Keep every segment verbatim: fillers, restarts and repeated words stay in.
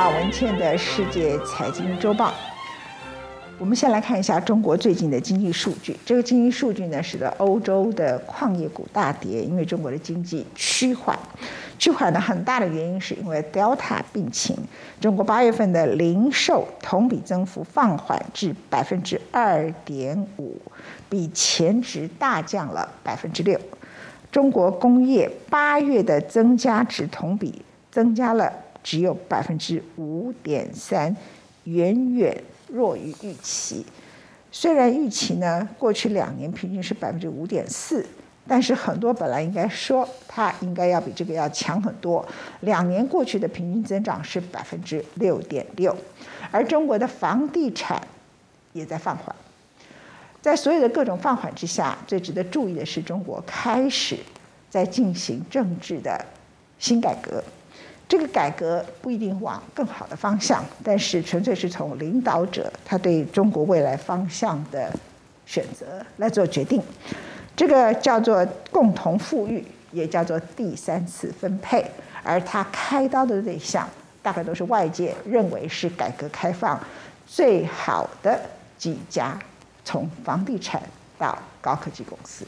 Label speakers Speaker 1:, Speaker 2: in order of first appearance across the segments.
Speaker 1: 到文茜的世界财经周报。我们先来看一下中国最近的经济数据。这个经济数据呢，使得欧洲的矿业股大跌，因为中国的经济趋缓。趋缓的很大的原因是因为 Delta 病情。中国八月份的零售同比增幅放缓至百分之二点五，比前值大降了百分之六。中国工业八月的增加值同比增加了只有百分之五点三，远远弱于预期。虽然预期呢，过去两年平均是百分之五点四，但是很多本来应该说它应该要比这个要强很多。两年过去的平均增长是百分之六点六，而中国的房地产也在放缓。在所有的各种放缓之下，最值得注意的是，中国开始在进行政治的新改革。这个改革不一定往更好的方向，但是纯粹是从领导者他对中国未来方向的选择来做决定。这个叫做共同富裕，也叫做第三次分配，而他开刀的对象大概都是外界认为是改革开放最好的几家，从房地产到高科技公司。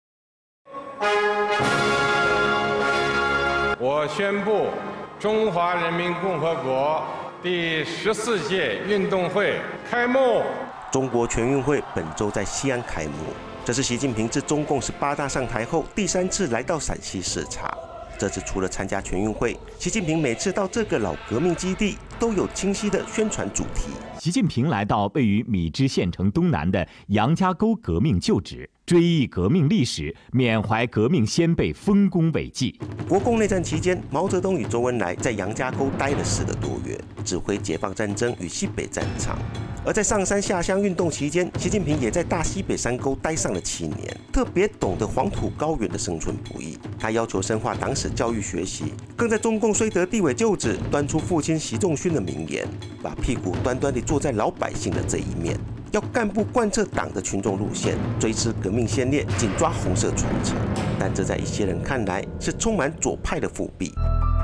Speaker 2: 我宣布，中华人民共和国第十四届运动会开幕。
Speaker 3: 中国全运会本周在西安开幕，这是习近平自中共十八大上台后第三次来到陕西视察。这次除了参加全运会，习近平每次到这个老革命基地都有清晰的宣传主题。
Speaker 4: 习近平来到位于米脂县城东南的杨家沟革命旧址，追忆革命历史，缅怀革命先辈丰功伟绩。
Speaker 3: 国共内战期间，毛泽东与周恩来在杨家沟待了四个多月，指挥解放战争与西北战场。而在上山下乡运动期间，习近平也在大西北山沟待上了七年，特别懂得黄土高原的生存不易。他要求深化党史教育学习，更在中共虽得地委旧址端出父亲习仲勋的名言，把屁股端端地坐在老百姓的这一面。要干部贯彻党的群众路线，追思革命先烈，紧抓红色传承。但这在一些人看来是充满左派的伏笔。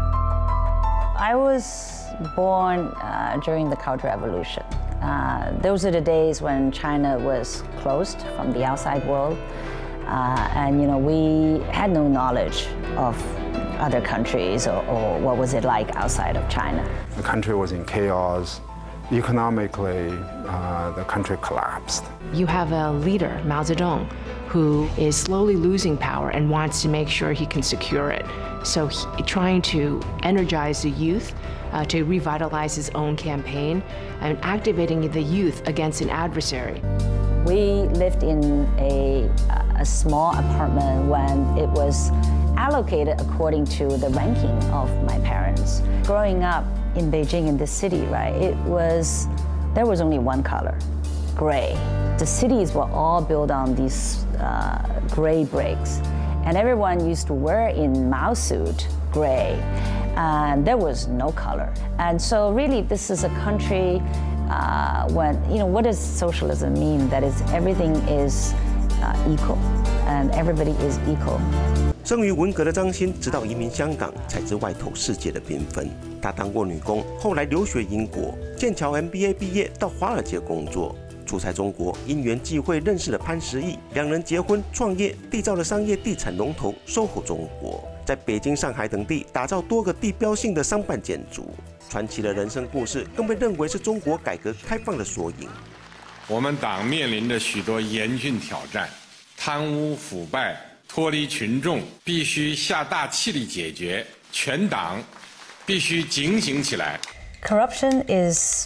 Speaker 5: I was born uh, during the Cultural Revolution. Uh, those are the days when China was closed from the outside world, uh, and you know we had no knowledge of other countries or, or what was it like outside of China.
Speaker 6: The country was in chaos. Economically, uh, the country collapsed.
Speaker 7: You have a leader, Mao Zedong, who is slowly losing power and wants to make sure he can secure it. So he, trying to energize the youth uh, to revitalize his own campaign and activating the youth against an adversary.
Speaker 5: We lived in a, a small apartment when it was allocated according to the ranking of my parents. Growing up in Beijing, in this city, right, it was, there was only one color, gray. The cities were all built on these uh, gray bricks. And everyone used to wear in Mao suit, gray. And there was no color. And so really this is a country uh, when, you know, what does socialism mean? That is everything is uh, equal and everybody is equal.
Speaker 3: 生于文革的张欣，直到移民香港才知外头世界的缤纷。她当过女工，后来留学英国，剑桥 M B A 毕业，到华尔街工作。出差中国，因缘际会认识了潘石屹，两人结婚创业，缔造了商业地产龙头 S O H O 中国，在北京、上海等地打造多个地标性的商办建筑。传奇的人生故事更被认为是中国改革开放的缩影。
Speaker 2: 我们党面临着许多严峻挑战，贪污腐败脱离群众，必须下大气力解决，全党必须警醒起来。
Speaker 5: Corruption is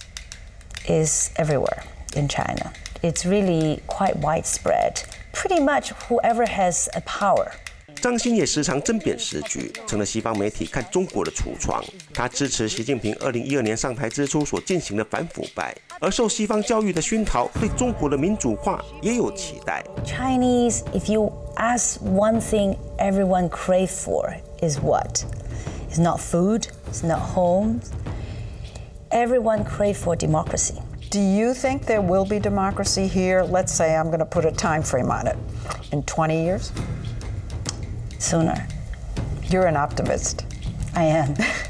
Speaker 5: is everywhere in China. It's really quite widespread. Pretty much whoever has a power.
Speaker 3: 张欣也时常针砭时局，成了西方媒体看中国的橱窗。他支持习近平二零一二年上台之初所进行的反腐败，而受西方教育的熏陶，对中国的民主化也有期待。
Speaker 5: Chinese, if you ask one thing everyone crave for is what? It's not food, it's not homes. Everyone crave for democracy.
Speaker 8: Do you think there will be democracy here? Let's say I'm going to put a time frame on it. In twenty years?
Speaker 5: Sooner.
Speaker 8: You're an optimist.
Speaker 5: I am.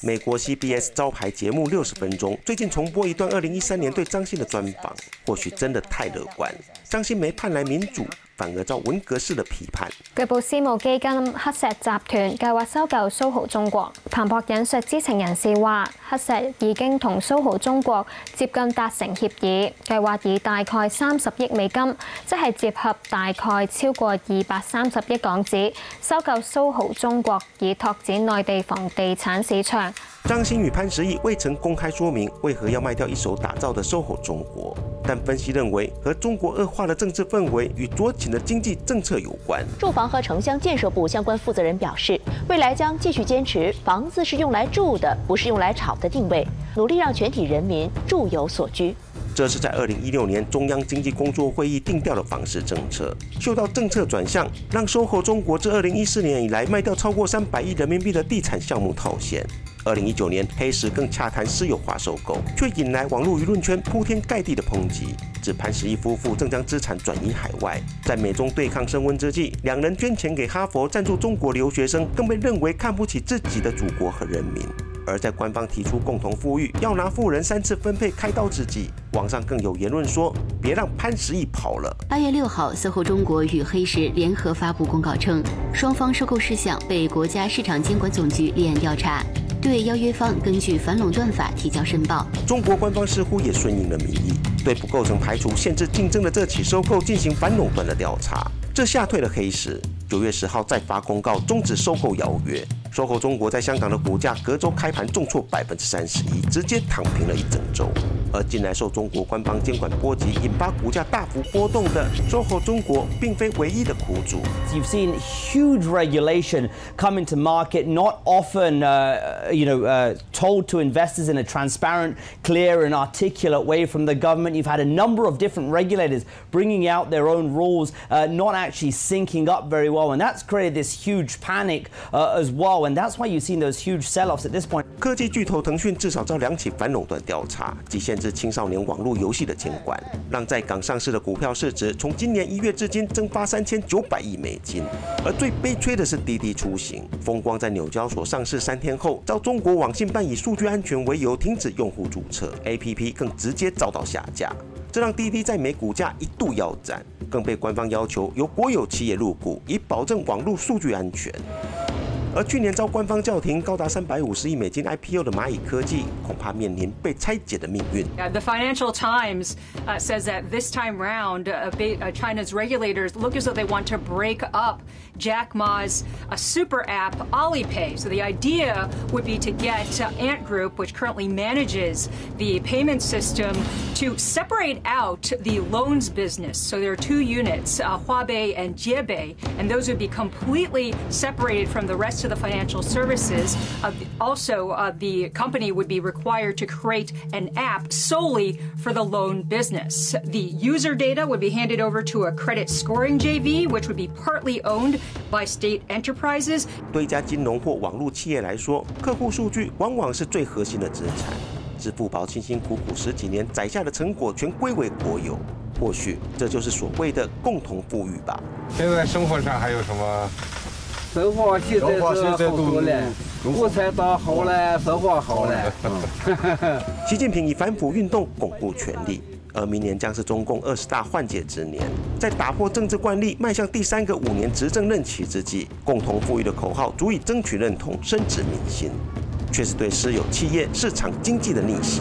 Speaker 3: 美国 C B S 招牌节目六十分钟最近重播一段二零一三年对張欣的專訪，或許真的太樂觀。張欣沒盼來民主，反而遭文革式的批判。
Speaker 9: 據報私募基金黑石集團計劃收購蘇豪中國。彭博引述知情人士話，黑石已經同蘇豪中國接近達成協議，計劃以大概三十億美金，即係折合大概超過二百三十億港紙，收購蘇豪中國，以拓展內地房地產市場。
Speaker 3: 張欣與潘石屹未曾公開說明為何要賣掉一手打造的 S O H O 中國，但分析認為和中國惡化的政治氛圍與酌情的經濟政策有關。
Speaker 10: 住房和城鄉建設部相關負責人表示，未來將繼續堅持房子是用來住的，不是用來炒的定位，努力讓全體人民住有所居。
Speaker 3: 這是在二零一六年中央經濟工作會議定調的房市政策，嗅到政策轉向，讓 S O H O 中國自二零一四年以來賣掉超過三百億人民幣的地產項目套現。二零一九年，黑石更洽談私有化收購，卻引來網絡輿論圈鋪天蓋地的抨擊，指潘石屹夫婦正將資產轉移海外。在美中對抗升溫之際，兩人捐錢給哈佛贊助中國留學生，更被認為看不起自己的祖國和人民。而在官方提出共同富裕，要拿富人三次分配開刀之際，網上更有言論說，別讓潘石屹跑了。
Speaker 11: 八月六號 ，S O H O 中國與黑石聯合發布公告稱，雙方收購事項被國家市場監管總局立案調查。對邀約方根據反壟斷法提交申報。
Speaker 3: 中國官方似乎也順應了民意，對不構成排除限制競爭的這起收購進行反壟斷的調查，這嚇退了黑石。九月十號再發公告終止收購邀約。S O H O 中國在香港的股價隔週開盤重挫百分之三十一，直接躺平了一整週。而近來受中國官方監管波及，引發股價大幅波動的 S O H O 中國並非唯一的苦主。
Speaker 12: You've seen huge regulation come into market, not often, uh, you know, uh, told to investors in a transparent, clear, and articulate way from the government. You've had a number of different regulators bringing out their own rules, uh, not actually syncing up very well, and that's created this huge panic uh, as well. And that's why you've seen those huge sell-offs at this point.
Speaker 3: 科技巨頭騰訊至少遭兩起反壟斷調查及限制青少年網絡遊戲的監管，讓在港上市的股票市值從今年一月至今蒸發三千九百億美金。而最悲催的是滴滴出行，風光在紐交所上市三天後，遭中國網信辦以數據安全為由停止用戶註冊 ，A P P 更直接遭到下架，這讓滴滴在美股價一度腰斬，更被官方要求由國有企業入股，以保證網絡數據安全。而去年遭官方叫停高達三百五十億美金 I P O 的螞蟻科技，恐怕面臨被拆解的命運。
Speaker 13: The Financial Times uh, says that this time round, uh, uh, China's regulators look as though they want to break up Jack Ma's uh, super app Alipay. So the idea would be to get uh, Ant Group, which currently manages the payment system, to separate out the loans business. So there are two units, uh, Huabei and Jiebei, and those would be completely separated from the rest of the financial services. Uh, also, uh, the company would be required to create an app solely for the loan business. The user data would be handed over to a credit scoring J V, which would be partly owned by state enterprises.
Speaker 3: 对一家金融或网络企业来说，客户数据往往是最核心的资产。支付宝辛辛苦苦十几年攒下的成果全归为国有，或許這就是所謂的共同富裕吧。
Speaker 14: 現在生活上還有什麼？
Speaker 15: 生活現在是好多了，股才到好了，生活好了。
Speaker 3: 習近平以反腐運動鞏固權力，而明年將是中共二十大換屆之年，在打破政治慣例，邁向第三個五年執政任期之際，共同富裕的口號足以爭取認同，深植民心，卻是對私有企業市場經濟的逆襲。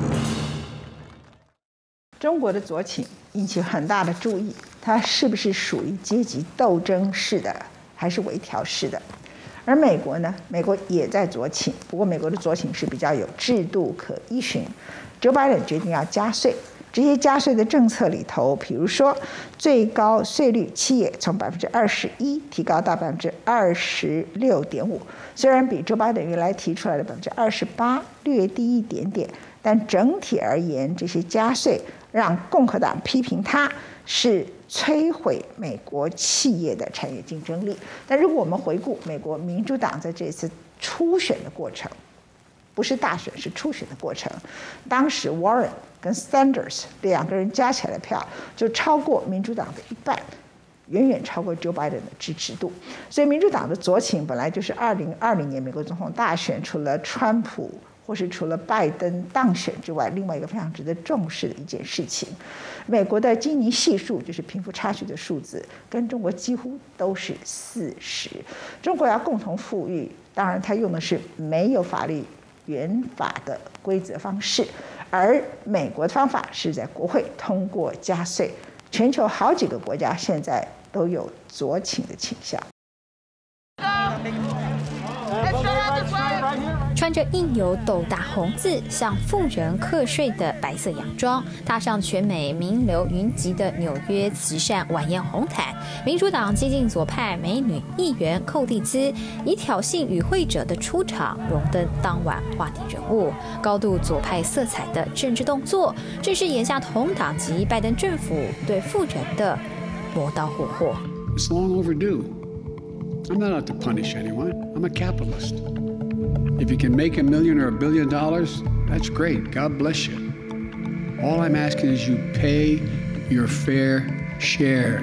Speaker 1: 中國的左傾引起很大的注意，它是不是屬於階級鬥爭式的？還是微調式的，而美國呢？美國也在左傾，不過美國的左傾是比較有制度可依循。Joe Biden決定要加稅，這些加稅的政策裡頭，比如說最高稅率企業從百分之二十一提高到百分之二十六點五，雖然比 Joe Biden 原來提出來的百分之二十八略低一點點，但整體而言，這些加稅讓共和黨批評它是摧毀美國企業的產業競爭力。但如果我們回顧美國民主黨在這次初選的過程，不是大選，是初選的過程，當時 Warren 跟 Sanders 兩個人加起來的票就超過民主黨的一半，遠遠超過 Joe Biden 的支持度。所以民主黨的左傾本來就是二零二零年美國總統大選，除了川普或是除了拜登当选之外，另外一个非常值得重视的一件事情。美国的基尼系数，就是贫富差距的数字，跟中国几乎都是四十。中国要共同富裕，当然它用的是没有法律原法的规则方式，而美国的方法是在国会通过加税。全球好几个国家现在都有左倾的倾向。
Speaker 16: 穿着印有斗大红字向富人课税的白色洋装，踏上全美名流云集的纽约慈善晚宴红毯，民主党激进左派美女议员寇蒂兹以挑衅与会者的出场荣登当晚话题人物。高度左派色彩的政治动作，正是眼下同党及拜登政府对富人的磨刀霍霍。
Speaker 17: It's long overdue. I'm not out to punish anyone. I'm a capitalist. If you can make a million or a billion dollars, that's great. God bless you. All I'm asking is you pay your fair share.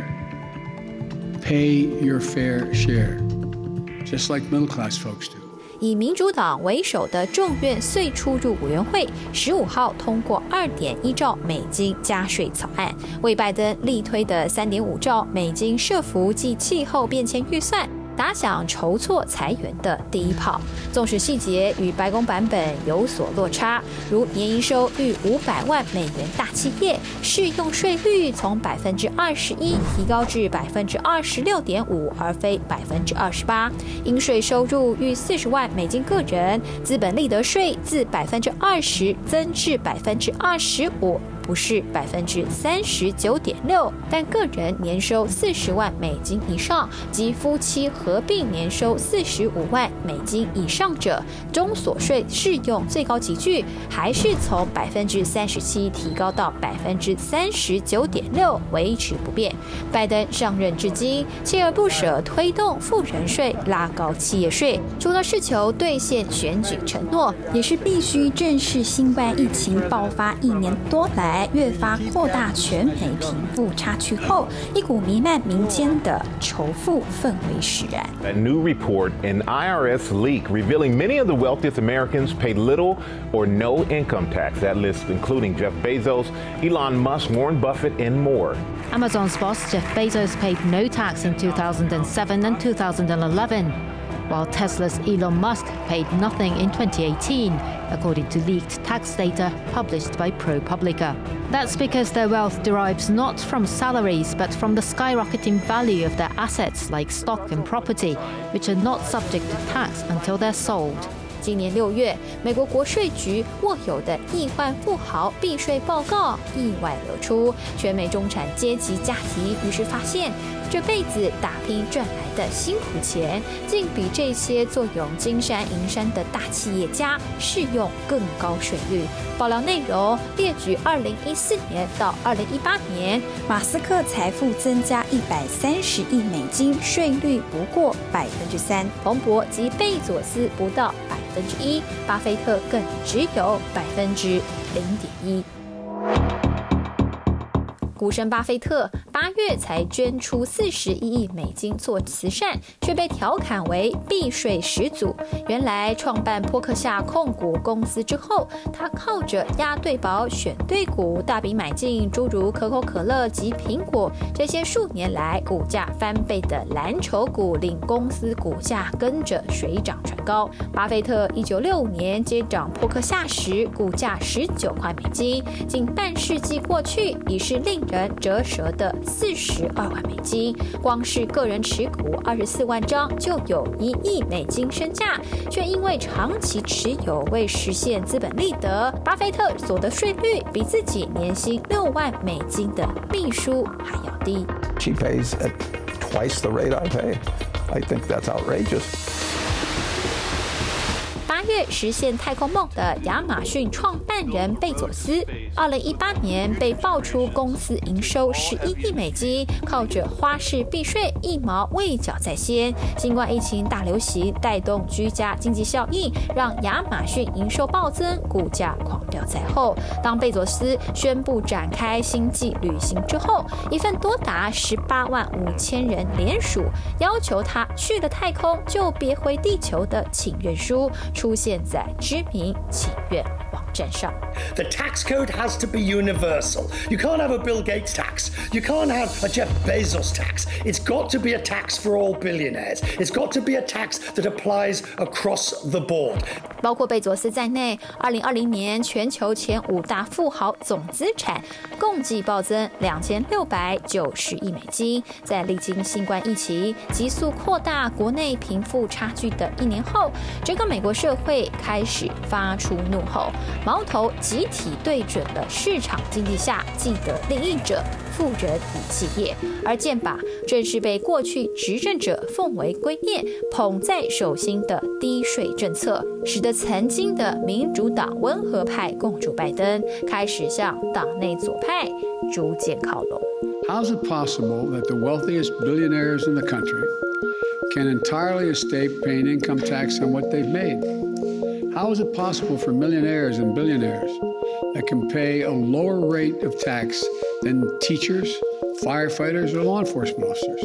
Speaker 17: Pay your fair share. Just like middle class folks do.
Speaker 16: 以民主党为首的众院税出入委员会十五号通过二点一兆美金加税草案，为拜登力推的三点五兆美金社福及气候变迁预算打响筹措裁员的第一炮。纵使细节与白宫版本有所落差，如年营收逾五百万美元大企业适用税率从百分之二十一提高至百分之二十六点五，而非百分之二十八。应税收入逾四十万美金个人，资本利得税自百分之二十增至百分之二十五。不是百分之三十九点六，但个人年收四十万美金以上及夫妻合并年收四十五万美金以上者，中所税适用最高级距还是从百分之三十七提高到百分之三十九点六，维持不变。拜登上任至今，锲而不舍推动富人税、拉高企业税，除了是求兑现选举承诺，也是必须正视新冠疫情爆发一年多来。越发扩大全美贫富差距后，一股弥漫民间的仇富氛围使然。
Speaker 18: A new report, an I R S leak revealing many of the wealthiest Americans pay little or no income tax. That list including Jeff Bezos, Elon Musk, Warren Buffett, and more.
Speaker 19: Amazon's boss Jeff Bezos paid no tax in two thousand seven and two thousand eleven. While Tesla's Elon Musk paid nothing in twenty eighteen, according to leaked tax data published by ProPublica. That's because their wealth derives not from salaries, but from the skyrocketing value of their assets like stock and property, which are not subject to tax until they're sold.
Speaker 16: 今年六月，美国国税局握有的亿万富豪避税报告意外流出，全美中产阶级家庭于是发现，这辈子打拼赚来的辛苦钱，竟比这些坐拥金山银山的大企业家适用更高税率。爆料内容列举二零一四年到二零一八年，马斯克财富增加一百三十亿美金，税率不过百分之三；彭博及贝佐斯不到百分之一，巴菲特更只有百分之零点一。股神巴菲特八月才捐出四十一亿美金做慈善，却被调侃为避税始祖。原来创办波克夏控股公司之后，他靠着押对宝、选对股，大笔买进诸如可口可乐及苹果这些数年来股价翻倍的蓝筹股，令公司股价跟着水涨船高。巴菲特一九六五年接掌波克夏时，股价十九块美金，近半世纪过去，已是令人折舌的四十二万美金，光是个人持股二十四万张就有一亿美金身价，却因为长期持有未实现资本利得，巴菲特所得税率比自己年薪六万美金的秘书还要低。
Speaker 20: She pays at twice the rate I pay. I think that's outrageous.
Speaker 16: 八月实现太空梦的亚马逊创办人贝佐斯二零一八年被爆出公司营收十一亿美金，靠着花式避税一毛未缴在先。新冠疫情大流行带动居家经济效应，让亚马逊营收暴增，股价狂飙在后。当贝佐斯宣布展开星际旅行之后，一份多达十八万五千人联署，要求他去了太空就别回地球的请愿书出现在知名请愿网站上。
Speaker 21: The tax code has to be universal. You can't have a Bill Gates tax. You can't have a Jeff Bezos tax. It's got to be a tax for all billionaires. It's got to be a tax that applies across the board.
Speaker 16: 包括贝佐斯在内，二零二零年全球前五大富豪总资产共计暴增两千六百九十亿美金。在历经新冠疫情急速扩大国内贫富差距的一年后，整个美国社会开始发出怒吼，矛头集体对准了市场经济下既得利益者、富人与企业，而健保正是被过去执政者奉为圭臬、捧在手心的低税政策，使得曾经的民主党温和派共主拜登开始向党内左派逐渐靠拢。
Speaker 17: How is it possible that the wealthiest billionaires in the country can entirely escape paying income tax on what they've made? How is it possible for millionaires and billionaires that can pay a lower rate of tax than teachers, firefighters, or law enforcement officers?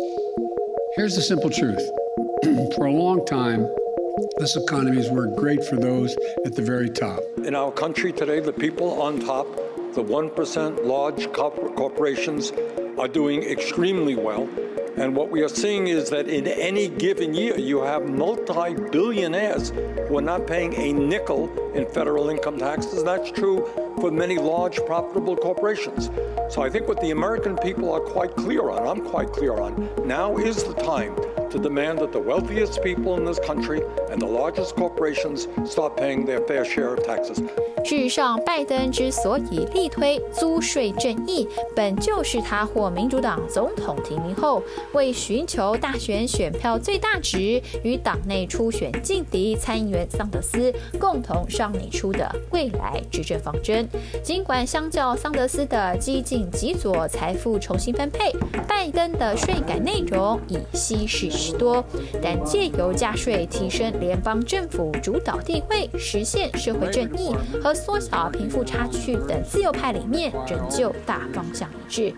Speaker 17: Here's the simple truth. For a long time, this economy has worked great for those at the very top.
Speaker 22: In our country today, the people on top, the one percent large corporations, are doing extremely well. And what we are seeing is that in any given year, you have multi-billionaires who are not paying a nickel in federal income taxes. That's true for many large profitable corporations. So I think what the American people are quite clear on, I'm quite clear on, now is the time to demand that the wealthiest people in this country and the largest corporations start paying their fair share of taxes.
Speaker 16: 事实上，拜登之所以力推租税正义，本就是他获民主党总统提名后，为寻求大选选票最大值，与党内初选劲敌参议员桑德斯共同商拟出的未来执政方针。尽管相较桑德斯的激进极左财富重新分配，拜登的税改内容已稀释许多，但借由加税提升联邦政府主导地位，实现社会正义和缩小贫富差距等自由派理念仍旧大方向一致。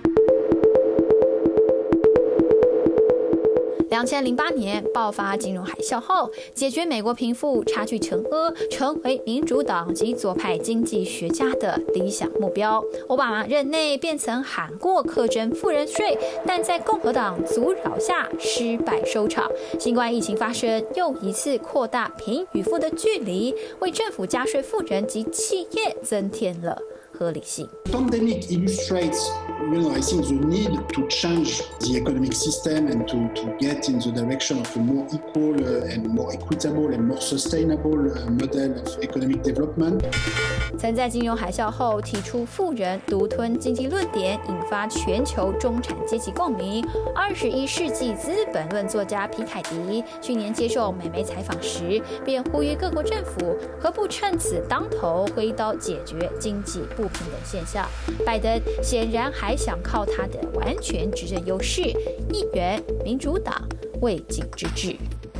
Speaker 16: 两千零八年爆发金融海啸后，解决美国贫富差距成疴成为民主党及左派经济学家的理想目标。奥巴马任内便曾喊过课征富人税，但在共和党阻扰下失败收场。新冠疫情发生，又一次扩大贫与富的距离，为政府加税富人及企业增添了合理性。
Speaker 23: Pandemic illustrates, you know, I think the need to change the economic system and to, to get in the direction of a more equal uh, and more equitable and more sustainable uh, model of economic development.
Speaker 16: 曾在金融海啸后提出富人独吞经济论点，引发全球中产阶级共鸣。二十一世纪资本论作家皮凯迪去年接受美媒采访时，便呼吁各国政府何不趁此当头挥刀解决经济不平等现象。拜登显然还想靠他的完全执政优势，一圆民主党未竟之志。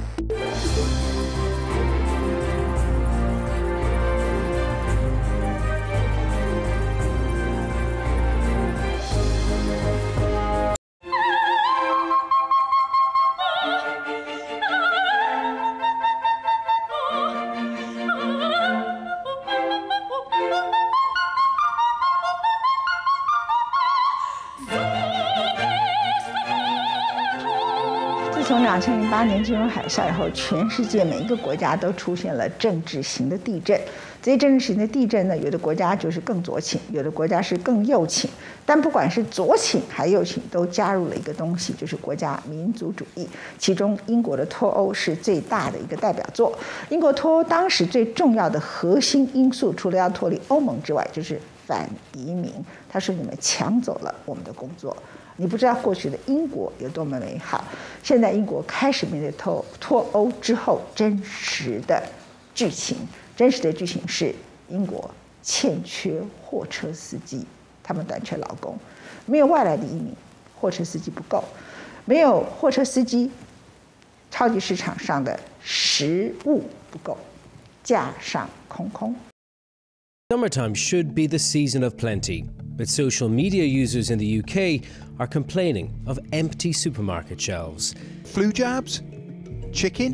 Speaker 1: 从两千零八年金融海啸以后，全世界每一个国家都出现了政治型的地震。这些政治型的地震呢，有的国家就是更左倾，有的国家是更右倾。但不管是左倾还右倾，都加入了一个东西，就是国家民族主义。其中，英国的脱欧是最大的一个代表作。英国脱欧当时最重要的核心因素，除了要脱离欧盟之外，就是反移民。他说：“你们抢走了我们的工作。” 你不知道过去的英国有多么美好，现在英国开始面对脱脱欧之后真实的剧情。真实的剧情是英国欠缺货车司机，他们短缺劳工，没有外来的移民，货车司机不够，没有货车司机，超级市场上的食物不够，架上空空。
Speaker 4: Summertime should be the season of plenty, but social media users in the U K are complaining of empty supermarket shelves.
Speaker 6: Flu jabs, chicken,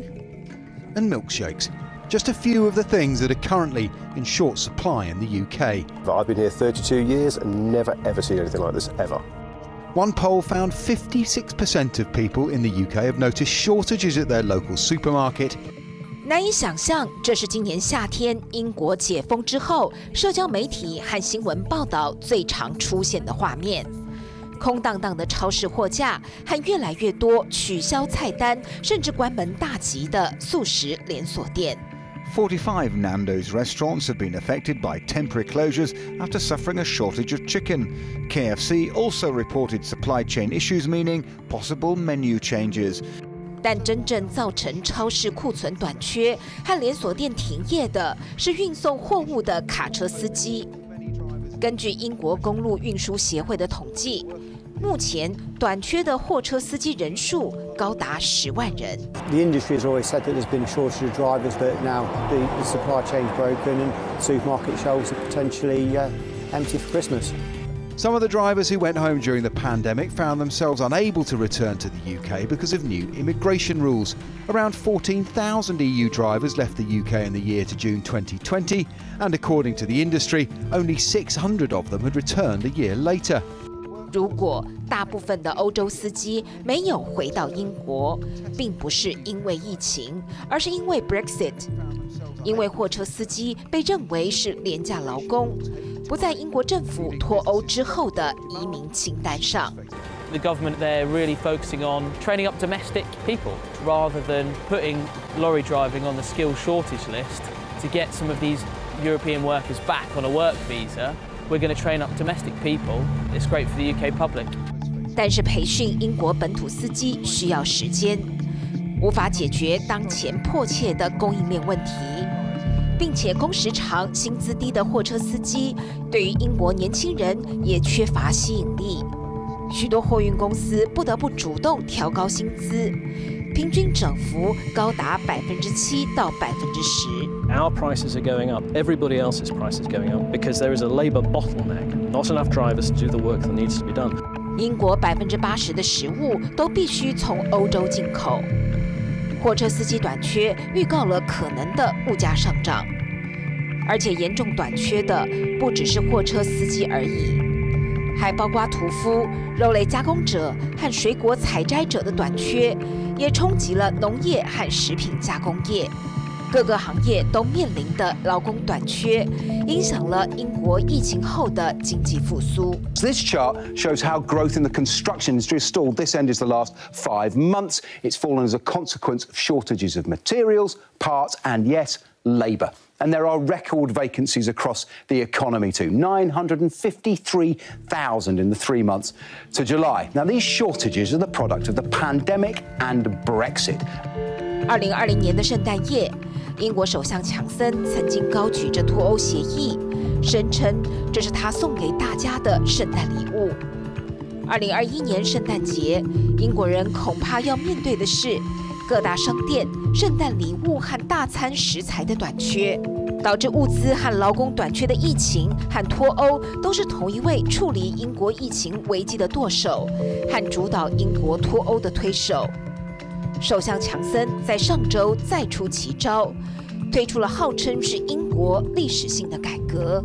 Speaker 6: and milkshakes. Just a few of the things that are currently in short supply in the U K.
Speaker 7: I've been here thirty-two years and never ever seen anything like this, ever.
Speaker 6: One poll found fifty-six percent of people in the U K have noticed shortages at their local supermarket.
Speaker 24: 难以想象，这是今年夏天英国解封之后，社交媒体和新闻报道最常出现的画面。空荡荡的超市货架和越来越多取消菜单甚至关门大吉的速食连锁店。
Speaker 6: forty-five Nando's restaurants have been affected by temporary closures after suffering a shortage of chicken. K F C also reported supply chain issues, meaning possible menu changes.
Speaker 24: 但真正造成超市库存短缺和连锁店停业的是运送货物的卡车司机。根据英国公路运输协会的统计，目前短缺的货车司机人数高达十万人。
Speaker 25: The industry has always said that there's been a shortage of drivers, but now the, the supply chain's broken and supermarket shelves are potentially uh, empty for Christmas.
Speaker 6: Some of the drivers who went home during the pandemic found themselves unable to return to the U K because of new immigration rules. Around fourteen thousand E U drivers left the U K in the year to June twenty twenty, and according to the industry, only six hundred of them had returned a year later.
Speaker 24: 如果大部分的欧洲司机没有回到英国，并不是因为疫情，而是因为 Brexit， 因为货车司机被认为是廉价劳工。 不在英国政府脱欧之后的移民清单上。
Speaker 26: The government there really focusing on training up domestic people rather than putting lorry driving on the skill shortage list to get some of these European workers back on a work visa. We're going to train up domestic people. It's great for the U K public.
Speaker 24: 但是培训英国本土司机需要时间，无法解决当前迫切的供应链问题。 并且工时长、薪资低的货车司机，对于英国年轻人也缺乏吸引力。许多货运公司不得不主动调高薪资，平均涨幅高达百分之七到百分之十。
Speaker 27: Our prices are going up. Everybody else's prices are going up because there is a labour bottleneck. Not enough drivers to do the work that needs to be done.
Speaker 24: 英国百分之八十的食物都必须从欧洲进口。 货车司机短缺预告了可能的物价上涨，而且严重短缺的不只是货车司机而已，还包括屠夫、肉类加工者和水果采摘者的短缺，也冲击了农业和食品加工业。各个行业都面临的劳工短缺，影响了英国疫情后的经济复苏。
Speaker 28: This chart shows how growth in the construction industry has stalled. This end is the last five months. It's fallen as a consequence of shortages of materials, parts, and yes, labour. And there are record vacancies across the economy too. nine hundred fifty-three thousand in the three months to July. Now, these shortages are the product of the pandemic and Brexit.
Speaker 24: 二零二零年的圣诞夜，英国首相强森曾经高举着脱欧协议，声称这是他送给大家的圣诞礼物。二零二一年圣诞节，英国人恐怕要面对的是各大商店圣诞礼物和大餐食材的短缺，导致物资和劳工短缺的疫情和脱欧都是同一位处理英国疫情危机的舵手和主导英国脱欧的推手。首相强森在上周再出奇招，推出了号称是英国历史性的改革。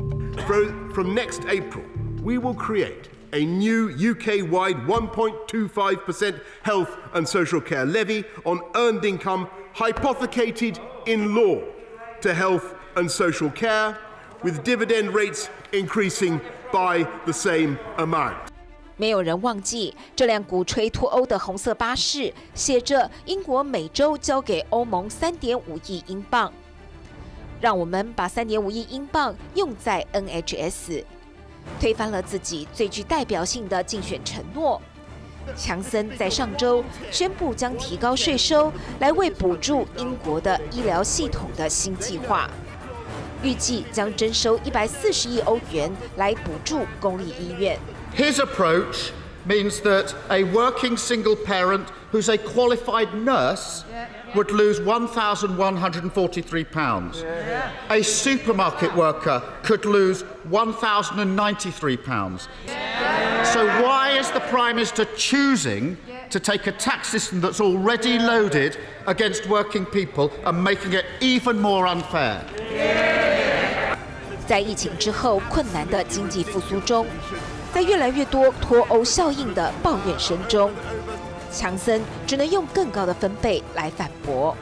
Speaker 29: From next April, we will create a new U K-wide one point two five percent health and social care levy on earned income hypothecated in law to health and social care, with dividend rates increasing by the same amount.
Speaker 24: 没有人忘记这辆鼓吹脱欧的红色巴士，写着英国每周交给欧盟三点五亿英镑。让我们把三点五亿英镑用在 N H S， 推翻了自己最具代表性的竞选承诺。强森在上周宣布将提高税收，来为补助英国的医疗系统的新计划。 预计将征收一百四十亿欧元来补助公立医院。
Speaker 2: His approach means that a working single parent who's a qualified nurse would lose one thousand one hundred forty-three pounds. A supermarket worker could lose one thousand ninety-three pounds. So why is the Prime Minister choosing to take a tax system that's already loaded against working people and making it even more unfair?
Speaker 24: 在疫情之后困难的经济复苏中，在越来越多脱欧效应的抱怨声中，强森只能用更高的分贝来反驳。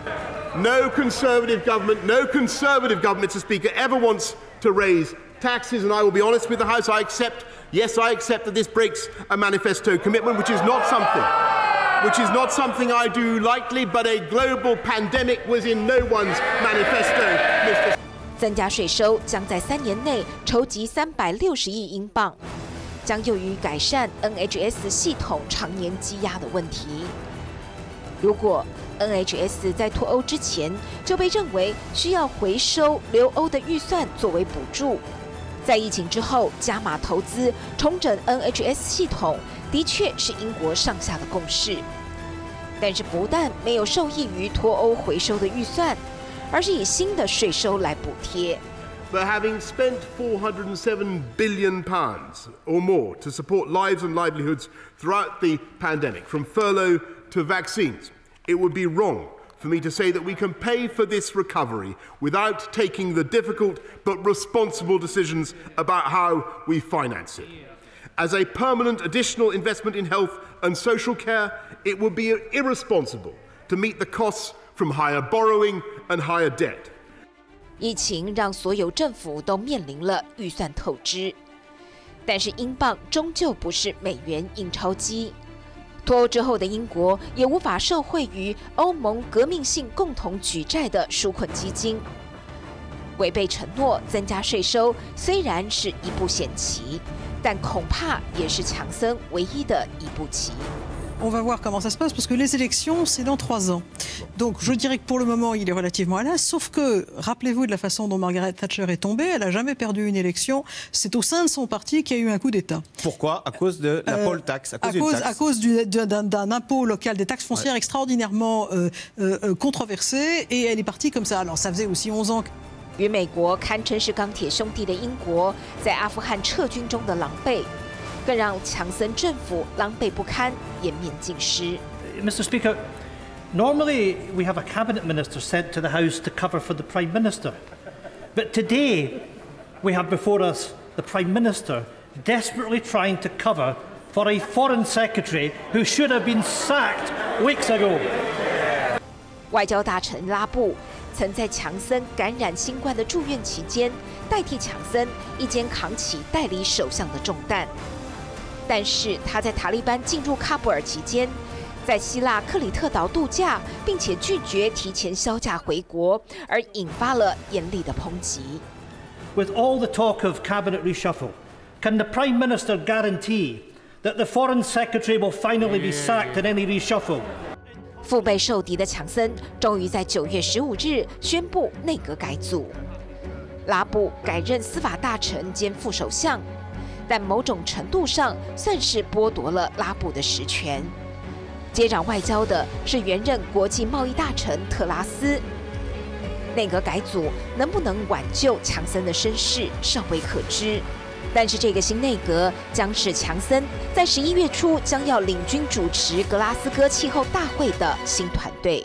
Speaker 29: No Conservative government, no Conservative government, Mister Speaker, ever wants to raise taxes, and I will be honest with the House. I accept, yes, I accept that this breaks a manifesto commitment, which is not something, which is not something I do lightly. But a global pandemic was in no one's manifesto, Mister
Speaker 24: 增加税收将在三年内筹集三百六十亿英镑，将用于改善 N H S 系统常年积压的问题。如果 N H S 在脱欧之前就被认为需要回收留欧的预算作为补助，在疫情之后加码投资重整 N H S 系统，的确是英国上下的共识。但是不但没有受益于脱欧回收的预算，而是以新的税收来补贴。
Speaker 29: But having spent four hundred seven billion pounds or more to support lives and livelihoods throughout the pandemic, from furlough to vaccines, it would be wrong for me to say that we can pay for this recovery without taking the difficult but responsible decisions about how we finance it. As a permanent additional investment in health and social care, it would be irresponsible to meet the costs from higher borrowing and higher debt.
Speaker 24: 疫情让所有政府都面临了预算透支，但是英镑终究不是美元印钞机。脱欧之后的英国也无法受惠于欧盟革命性共同举债的纾困基金。违背承诺增加税收虽然是一步险棋，但恐怕也是强森唯一的一步棋。
Speaker 5: On va voir comment ça se passe parce que les élections, c'est dans trois ans. Donc je dirais que pour le moment, il est relativement à l'aise, sauf que, rappelez-vous de la façon dont Margaret Thatcher est tombée, elle n'a jamais perdu une élection. C'est au sein de son parti qu'il y a eu un coup d'État.
Speaker 8: Pourquoi? À cause de la poll tax, à cause,
Speaker 5: à cause,
Speaker 8: taxe.
Speaker 5: À cause du, d'un, d'un impôt local, des taxes foncières ouais. extraordinairement euh, euh, controversées, et elle est partie comme ça. Alors ça faisait aussi onze ans.
Speaker 24: 与美国堪称是钢铁兄弟的英国，在阿富汗撤军中的狼狈，更让强森政府狼狈不堪，颜面尽失。
Speaker 9: Mister Speaker, normally we have a cabinet minister sent to the House to cover for the Prime Minister, but today we have before us the Prime Minister desperately trying to cover for a Foreign Secretary who should have been sacked weeks ago.
Speaker 24: 外交大臣拉布曾在强森感染新冠的住院期间，代替强森一肩扛起代理首相的重担。但是他在塔利班进入喀布尔期间，在希腊克里特岛度假，并且拒绝提前销假回国，而引发了严厉的抨击。
Speaker 9: With all the talk of cabinet reshuffle, can the Prime Minister guarantee that the Foreign Secretary will finally be sacked in any reshuffle?
Speaker 24: 腹背受敌的强森终于在九月十五日宣布内阁改组，拉布改任司法大臣兼副首相，但某种程度上算是剥夺了拉布的实权。接掌外交的是原任国际贸易大臣特拉斯。内阁改组能不能挽救强森的身世尚未可知。但是这个新内阁将是强森在十一月初将要领军主持格拉斯哥气候大会的新团队。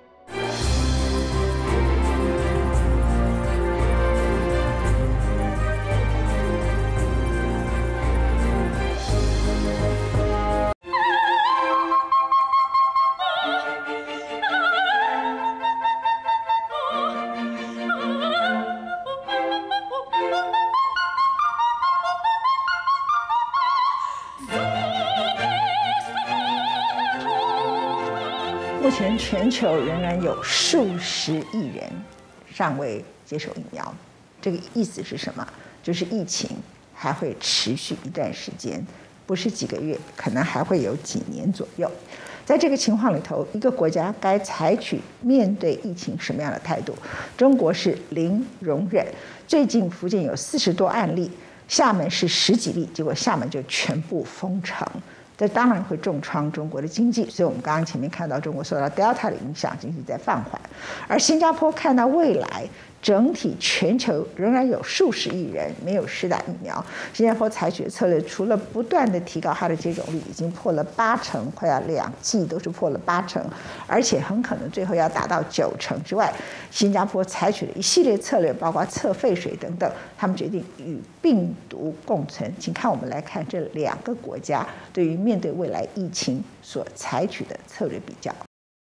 Speaker 1: 目前全球仍然有数十亿人尚未接受疫苗，这个意思是什么？就是疫情还会持续一段时间，不是几个月，可能还会有几年左右。 在这个情况里头，一个国家该采取面对疫情什么样的态度？中国是零容忍。最近福建有四十多案例，厦门是十几例，结果厦门就全部封城。这当然会重创中国的经济，所以我们刚刚前面看到中国受到 Delta 的影响，经济在放缓，而新加坡看到未来整体全球仍然有数十亿人没有施打疫苗，新加坡采取的策略除了不断的提高它的接种率，已经破了八成，快要两剂都是破了八成，而且很可能最后要达到九成之外，新加坡采取了一系列策略，包括测废水等等，他们决定与病毒共存。请看我们来看这两个国家对于面对未来疫情所采取的策略比较。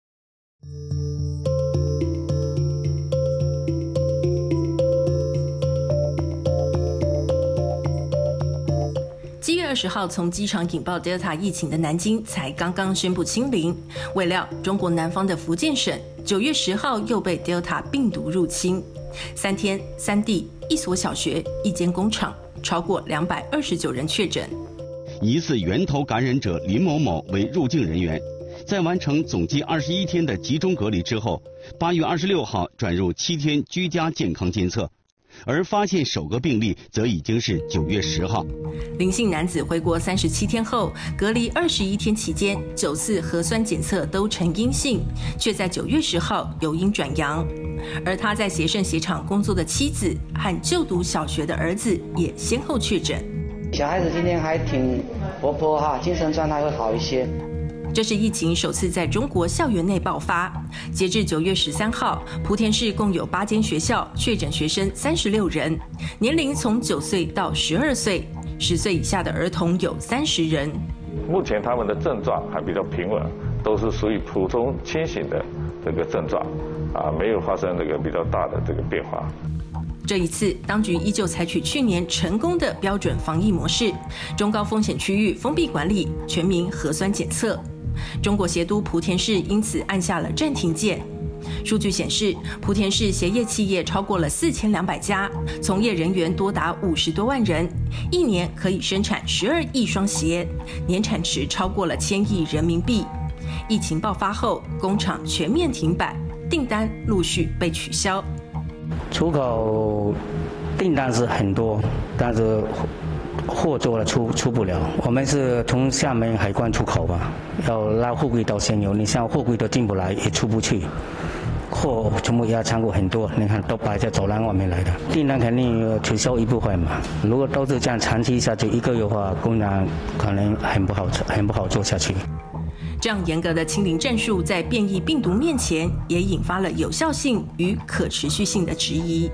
Speaker 3: 七月二十号从机场引爆 Delta 疫情的南京才刚刚宣布清零，未料中国南方的福建省九月十号又被 Delta 病毒入侵，三天三地一所小学一间工厂，超过两百二十九人确诊。
Speaker 10: 疑似源头感染者林某某为入境人员，在完成总计二十一天的集中隔离之后，八月二十六号转入七天居家健康监测。而发现首个病例则已经是九月十号。
Speaker 3: 林姓男子回国三十七天后，隔离二十一天期间，九次核酸检测都呈阴性，却在九月十号由阴转阳。而他在协盛鞋厂工作的妻子和就读小学的儿子也先后确诊。
Speaker 11: 小孩子今天还挺活泼哈，精神状态会好一些。
Speaker 3: 这是疫情首次在中国校园内爆发。截至九月十三号，莆田市共有八间学校确诊学生三十六人，年龄从九岁到十二岁，十岁以下的儿童有三十人。
Speaker 12: 目前他们的症状还比较平稳，都是属于普通清醒的这个症状，啊，没有发生这个比较大的这个变化。
Speaker 3: 这一次，当局依旧采取去年成功的标准防疫模式，中高风险区域封闭管理，全民核酸检测。中国协都莆田市因此按下了暂停键。数据显示，莆田市鞋业企业超过了四千两百家，从业人员多达五十多万人，一年可以生产十二亿双鞋，年产值超过了千亿人民币。疫情爆发后，工厂全面停摆，订单陆续被取消。
Speaker 11: 出口订单是很多，但是货多了出出不了。我们是从厦门海关出口吧，要拉货柜到现有，你像货柜都进不来，也出不去，货全部压仓库很多，你看都摆在走廊外面来的，订单肯定取消一部分嘛。如果都是这样长期下去一个月的话，工厂可能很不好很不好做下去。
Speaker 3: 这样严格的清零战术，在变异病毒面前，也引发了有效性与可持续性的质疑。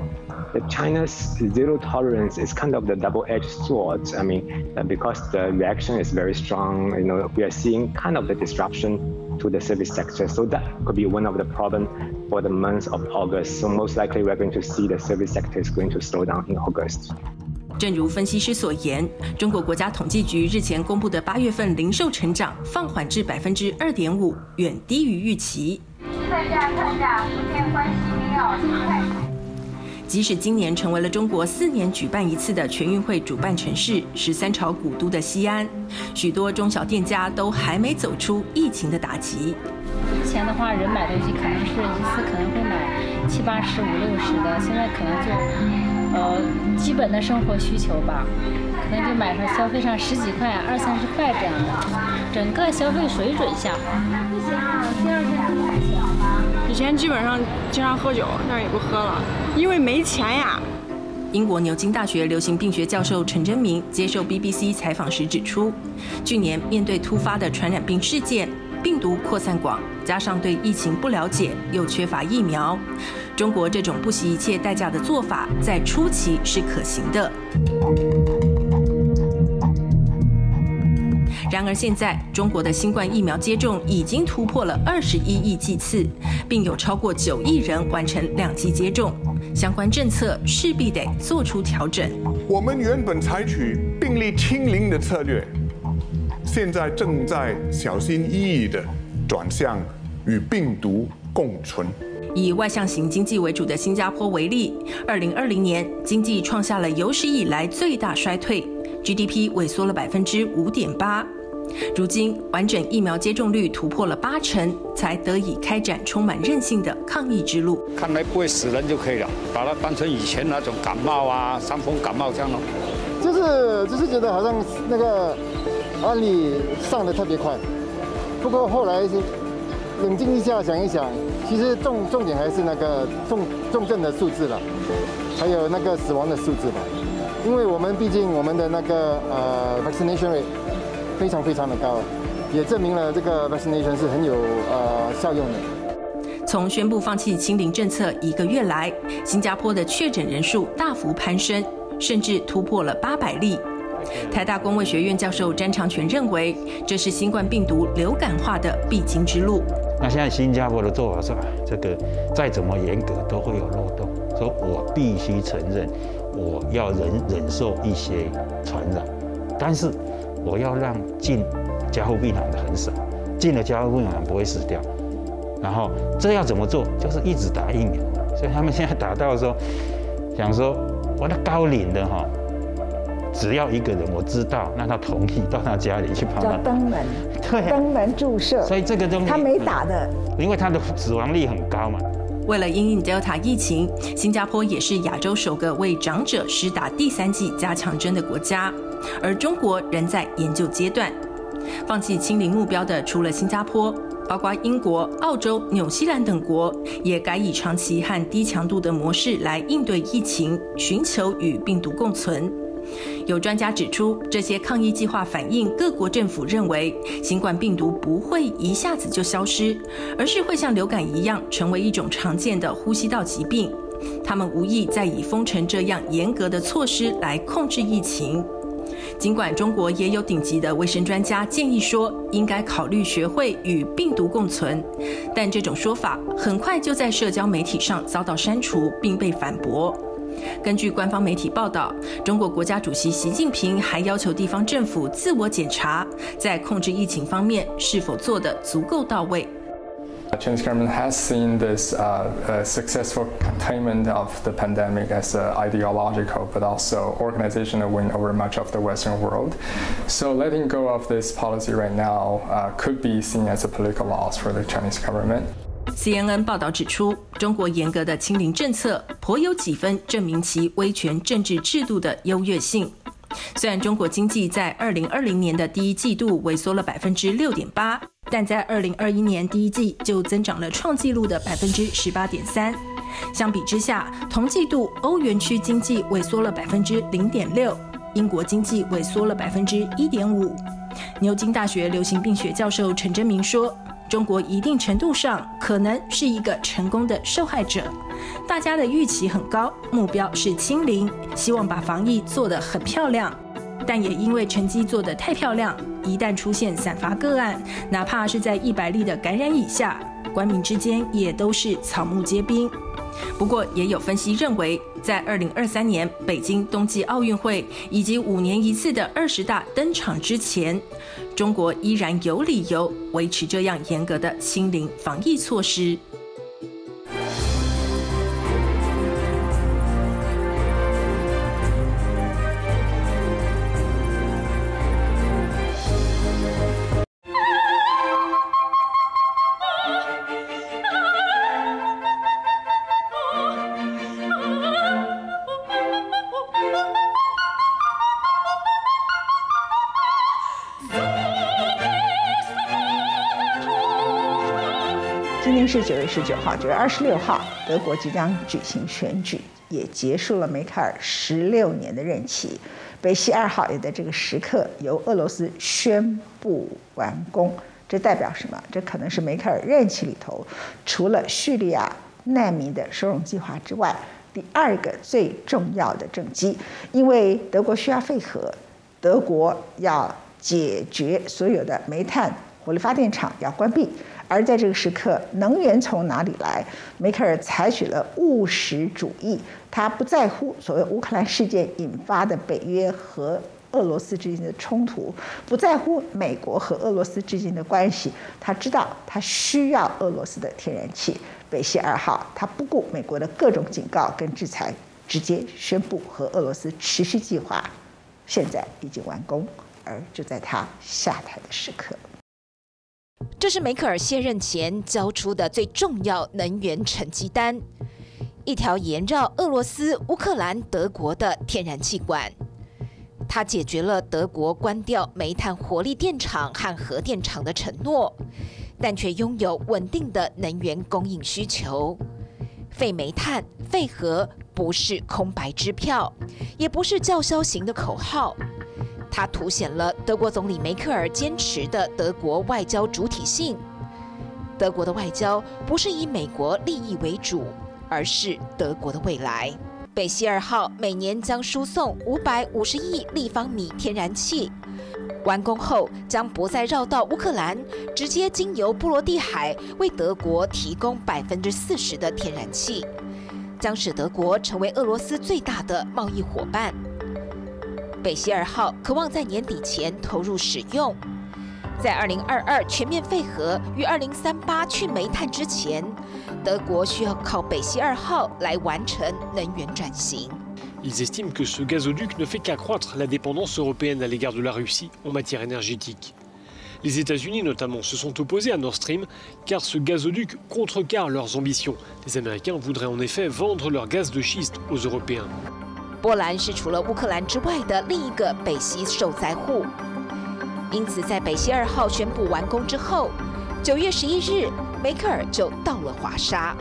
Speaker 13: China's zero tolerance is kind of the double-edged sword. I mean, because the reaction is very strong, you know, we are seeing kind of the disruption to the service sector. So that could be one of the problems for the month of August. So most likely we're going to see the service sector is going to slow down in August.
Speaker 3: 正如分析师所言，中国国家统计局日前公布的八月份零售成长放缓至百分之二点五，远低于预期。特价特价，福建欢喜没有。即使今年成为了中国四年举办一次的全运会主办城市，十三朝古都的西安，许多中小店家都还没走出疫情的打击。
Speaker 14: 以前的话，人买东西可能是一次可能会买七八十、五六十的，现在可能就呃基本的生活需求吧，可能就买上消费上十几块、二三十块这样的，整个消费水准下滑。不行啊，第二天不买小吗？
Speaker 15: 以前基本上经常喝酒，但是也不喝了，因为没钱呀。
Speaker 3: 英国牛津大学流行病学教授陈真明接受 B B C 采访时指出，去年面对突发的传染病事件，病毒扩散广，加上对疫情不了解，又缺乏疫苗，中国这种不惜一切代价的做法，在初期是可行的。然而现在，中国的新冠疫苗接种已经突破了二十一亿剂次，并有超过九亿人完成两剂接种，相关政策势必得做出调整。
Speaker 29: 我们原本采取病例清零的策略，现在正在小心翼翼地转向与病毒共存。
Speaker 3: 以外向型经济为主的新加坡为例，二零二零年经济创下了有史以来最大衰退 ，G D P 萎缩了百分之五点八。 如今，完整疫苗接种率突破了八成，才得以开展充满韧性的抗疫之路。
Speaker 4: 看来不会死人就可以了，把它当成以前那种感冒啊、伤风感冒这样咯。
Speaker 16: 就是就是觉得好像那个案例上得特别快，不过后来冷静一下想一想，其实重重点还是那个重重症的数字了，还有那个死亡的数字吧。因为我们毕竟我们的那个呃 vaccination rate 非常非常的高，也证明了这个 vaccination 是很有呃效用的。
Speaker 3: 从宣布放弃清零政策一个月来，新加坡的确诊人数大幅攀升，甚至突破了八百例。台大公卫学院教授詹长全认为，这是新冠病毒流感化的必经之路。
Speaker 17: 那现在新加坡的做法是，这个再怎么严格都会有漏洞，所以我必须承认，我要忍忍受一些传染，但是我要让进加护病房的很少，进了加护病房不会死掉。然后这要怎么做？就是一直打疫苗。所以他们现在打到的时候，想说我的高龄的哈。只要一个人我知道，让他同意到他家里去帮他
Speaker 1: 登门，对，登门注射。
Speaker 17: 所以这个东西
Speaker 1: 他没打的，
Speaker 17: 因为他的死亡率很高嘛。
Speaker 3: 为了因应 Delta 疫情，新加坡也是亚洲首个为长者施打第三剂加强针的国家，而中国仍在研究阶段。放弃清零目标的除了新加坡，包括英国、澳洲、纽西兰等国，也改以长期和低强度的模式来应对疫情，寻求与病毒共存。有专家指出，这些抗疫计划反映各国政府认为，新冠病毒不会一下子就消失，而是会像流感一样成为一种常见的呼吸道疾病。他们无意再以封城这样严格的措施来控制疫情。尽管中国也有顶级的卫生专家建议说，应该考虑学会与病毒共存，但这种说法很快就在社交媒体上遭到删除并被反驳。根据官方媒体报道，中国国家主席习近平还要求地方政府自我检查，在控制疫情方面是否做得足够到位。
Speaker 18: Chinese government has seen this uh, uh, successful containment of the pandemic as uh, ideological, but also organizational win over much of the Western world. So letting go of this policy right now uh, could be seen as a political loss for the Chinese government.
Speaker 3: C N N 报道指出，中国严格的清零政策颇有几分证明其威权政治制度的优越性。虽然中国经济在二零二零年的第一季度萎缩了百分之六点八，但在二零二一年第一季就增长了创纪录的百分之十八点三。相比之下，同季度欧元区经济萎缩了百分之零点六，英国经济萎缩了百分之一点五。牛津大学流行病学教授陈真明说，中国一定程度上可能是一个成功的受害者，大家的预期很高，目标是清零，希望把防疫做得很漂亮，但也因为成绩做得太漂亮，一旦出现散发个案，哪怕是在一百例的感染以下，官民之间也都是草木皆兵。不过也有分析认为，在二零二三年北京冬季奥运会以及五年一次的二十大登场之前，中国依然有理由维持这样严格的清零防疫措施。
Speaker 1: 今天是九月十九号，九月二十六号，德国即将举行选举，也结束了梅克尔十六年的任期。北溪二号也在这个时刻由俄罗斯宣布完工，这代表什么？这可能是梅克尔任期里头除了叙利亚难民的收容计划之外，第二个最重要的政绩。因为德国需要废核，德国要解决所有的煤炭火力发电厂要关闭。而在这个时刻，能源从哪里来？梅克尔采取了务实主义，他不在乎所谓乌克兰事件引发的北约和俄罗斯之间的冲突，不在乎美国和俄罗斯之间的关系。他知道他需要俄罗斯的天然气。北溪二号，他不顾美国的各种警告跟制裁，直接宣布和俄罗斯持续计划，现在已经完工。 尔就在他下台的时刻。
Speaker 24: 这是梅克尔卸任前交出的最重要能源成绩单，一条沿绕俄罗斯、乌克兰、德国的天然气管。他解决了德国关掉煤炭火力电厂和核电厂的承诺，但却拥有稳定的能源供应需求。废煤炭、废核不是空白支票，也不是叫嚣型的口号。它凸显了德国总理梅克尔坚持的德国外交主体性。德国的外交不是以美国利益为主，而是德国的未来。北溪二号每年将输送五百五十亿立方米天然气，完工后将不再绕道乌克兰，直接经由波罗的海为德国提供百分之四十的天然气，将使德国成为俄罗斯最大的贸易伙伴。北溪二号渴望在年底前投入使用，在二零二二全面废核与二零三八去煤炭之前，德国需要靠北溪二号来完成能源转型。
Speaker 6: Ils estiment que ce gazoduc ne fait qu'accroître la dépendance européenne à l'égard de la Russie en matière énergétique. Les États-Unis notamment se sont opposés à Nord Stream car ce gazoduc contrecarre leurs ambitions. Les Américains voudraient en effet vendre leur gaz de schiste aux Européens.
Speaker 24: 波兰是除了乌克兰之外的另一个北溪受灾户，因此在北溪二号宣布完工之后，九月十一日，梅克尔就到了华沙。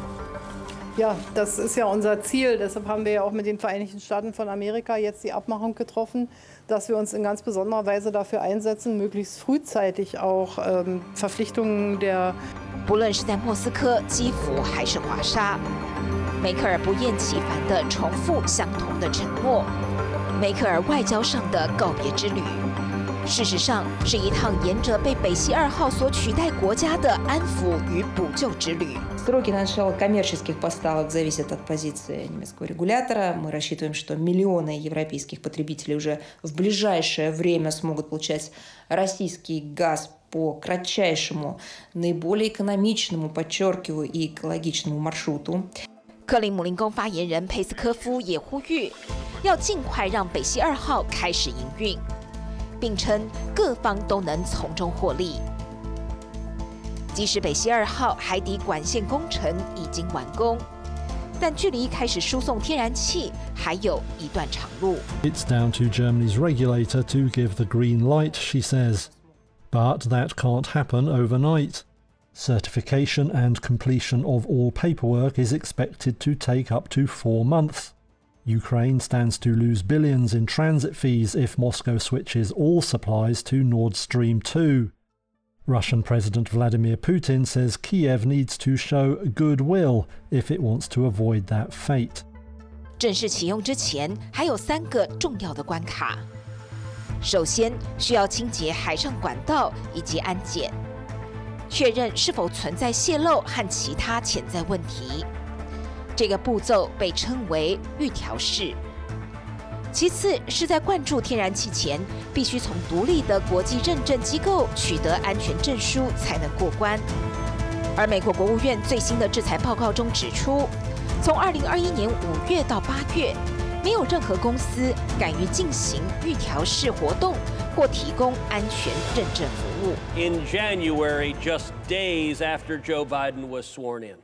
Speaker 7: Ja, das ist ja unser Ziel. Deshalb haben wir ja auch mit den Vereinigten Staaten von Amerika jetzt die Abmachung getroffen, dass wir uns in ganz besonderer Weise dafür einsetzen, möglichst frühzeitig auch ähm, Verpflichtungen der.
Speaker 24: 不论是在莫斯科、基辅还是华沙，梅克尔不厌其烦地重复相同的承诺。梅克尔外交上的告别之旅，事实上是一趟沿着被北溪二号所取代国家的安抚与补救之旅。
Speaker 19: Сроки начала коммерческих поставок зависят от позиции немецкого регулятора. Мы рассчитываем, что миллионы европейских потребителей уже в ближайшее время смогут получать российский газ по кратчайшему, наиболее экономичному, подчеркиваю, и экологичному маршруту.
Speaker 24: 克林姆林宫发言人佩斯科夫也呼吁，要尽快让北溪二号开始营运，并称各方都能从中获利。即使北溪二号海底管线工程已经完工，但距离开始输送天然气还有一段长路。
Speaker 20: It's down to Germany's regulator to give the green light, she says. But that can't happen overnight. Certification and completion of all paperwork is expected to take up to four months. Ukraine stands to lose billions in transit fees if Moscow switches all supplies to Nord Stream two. Russian President Vladimir Putin says Kiev needs to show goodwill if it wants to avoid that fate.
Speaker 24: 正式启用之前，还有三个重要的关卡。首先，需要清洁海上管道以及安检，确认是否存在泄漏和其他潜在问题。这个步骤被称为预调试。其次是在灌注天然气前，必须从独立的国际认证机构取得安全证书才能过关。而美国国务院最新的制裁报告中指出，从二零二一年五月到八月，没有任何公司敢于进行预调试活动或提供安全认证服务。
Speaker 21: In January, just days after Joe Biden was sworn in,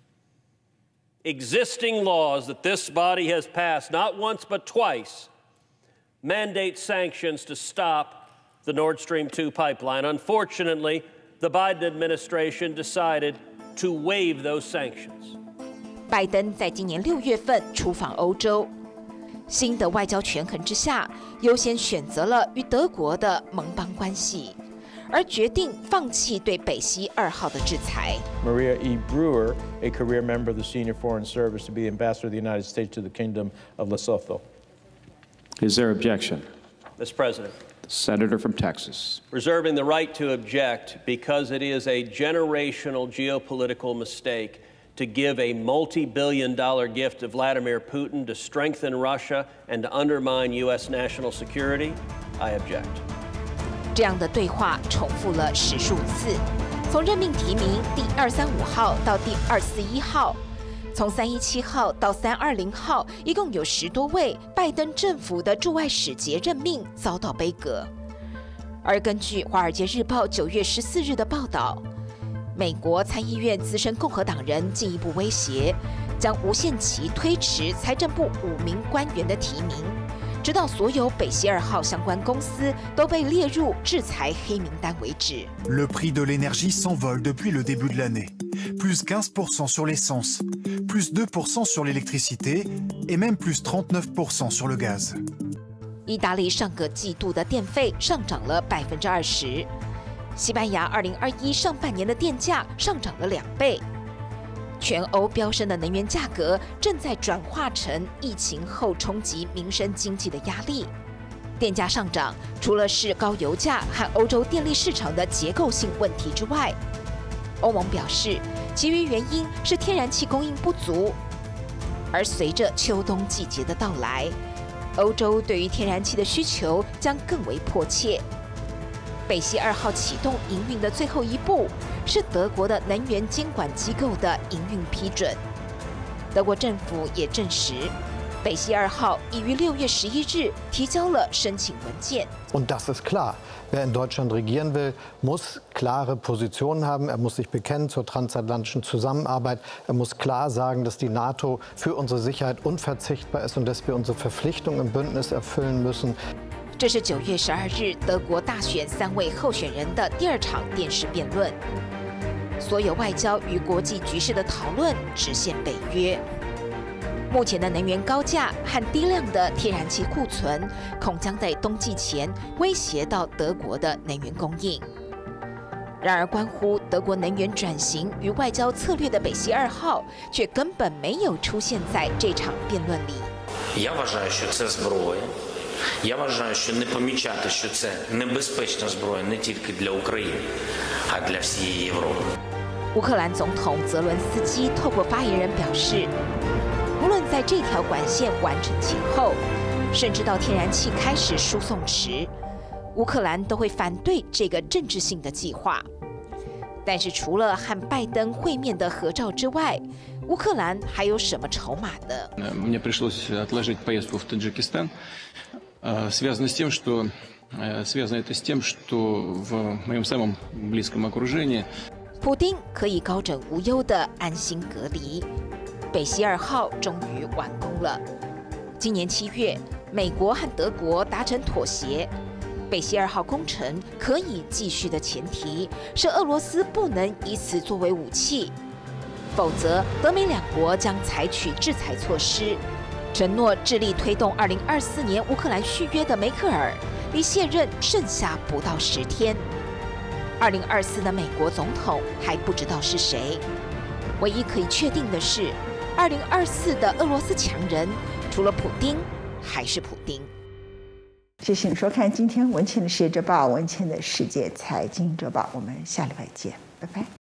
Speaker 21: existing laws that this body has passed not once but twice mandate sanctions to stop the Nord Stream two pipeline. Unfortunately, the Biden administration decided to waive those sanctions.
Speaker 24: 拜登在今年六月份出访欧洲，新的外交权衡之下，优先选择了与德国的盟邦关系，而决定放弃对北溪二号的制裁。
Speaker 22: Maria E. Brewer, a career member of the Senior Foreign Service, to be Ambassador of the United States to the Kingdom of Lesotho.
Speaker 23: Is there objection?
Speaker 21: Mister President.
Speaker 23: Senator from Texas.
Speaker 21: Reserving the right to object because it is a generational geopolitical mistake to give a multi-billion dollar gift to Vladimir Putin to strengthen Russia and to undermine U S national security. I object.
Speaker 24: 这样的对话重复了十数次，从任命提名第二三五号到第二四一号，从三一七号到三二零号，一共有十多位拜登政府的驻外使节任命遭到杯葛。 而根据《华尔街日报》九月十四日的报道，美国参议院资深共和党人进一步威胁，将无限期推迟财政部五名官员的提名，直到所有北溪二号相关公司都被列入制裁黑名单为止。
Speaker 2: Le prix de l'énergie s'envole depuis le début de l'année. Plus quinze pour cent sur l'essence, plus deux pour cent sur l'électricité et même plus trente-neuf pour cent sur le gaz.
Speaker 24: 意大利上个季度的电费上涨了百分之二十，西班牙二零二一上半年的电价上涨了两倍。全欧飙升的能源价格正在转化成疫情后冲击民生经济的压力。电价上涨除了是高油价和欧洲电力市场的结构性问题之外，欧盟表示，其余原因是天然气供应不足。而随着秋冬季节的到来，欧洲对于天然气的需求将更为迫切。北溪二号启动营运的最后一步是德国的能源监管机构的营运批准。德国政府也证实，北溪二号已于六月十一日提交了申请文件。
Speaker 5: Und das ist klar. Wer in Deutschland regieren will, muss klare Positionen haben. Er muss sich bekennen zur transatlantischen Zusammenarbeit. Er muss klar sagen, dass die NATO für unsere Sicherheit unverzichtbar ist und dass wir unsere Verpflichtungen im Bündnis erfüllen müssen.
Speaker 24: 这是九月十二日德国大选三位候选人的第二场电视辩论。所有外交与国际局势的讨论直线北约。目前的能源高价和低量的天然气库存，恐将在冬季前威胁到德国的能源供应。然而，关乎德国能源转型与外交策略的北溪二号，却根本没有出现在这场辩论里。
Speaker 8: Я вважаю, що це зброя. Я вважаю, що не помічати, що це небезпечна зброя не тільки для України, а для всієї Європи.
Speaker 24: 乌克兰总统泽伦斯基透过发言人表示，无论在这条管线完成前后，甚至到天然气开始输送时，乌克兰都会反对这个政治性的计划。但是，除了和拜登会面的合照之外，乌克兰还有什么筹码呢？
Speaker 9: Мне пришлось отложить поездку в Таджикистан, связано с тем, что связано это с тем, что в моем самом близком окружении.
Speaker 24: 普丁可以高枕无忧地安心隔离。北溪二号终于完工了。今年七月，美国和德国达成妥协，北溪二号工程可以继续的前提是俄罗斯不能以此作为武器，否则德美两国将采取制裁措施。承诺致力推动二零二四年乌克兰续约的梅克尔，离卸任剩下不到十天。二零二四的美国总统还不知道是谁，唯一可以确定的是，二零二四的俄罗斯强人除了普丁还是普丁。
Speaker 1: 谢谢你收看今天文茜的世界周报，文茜的世界财经周报，我们下礼拜见，拜拜。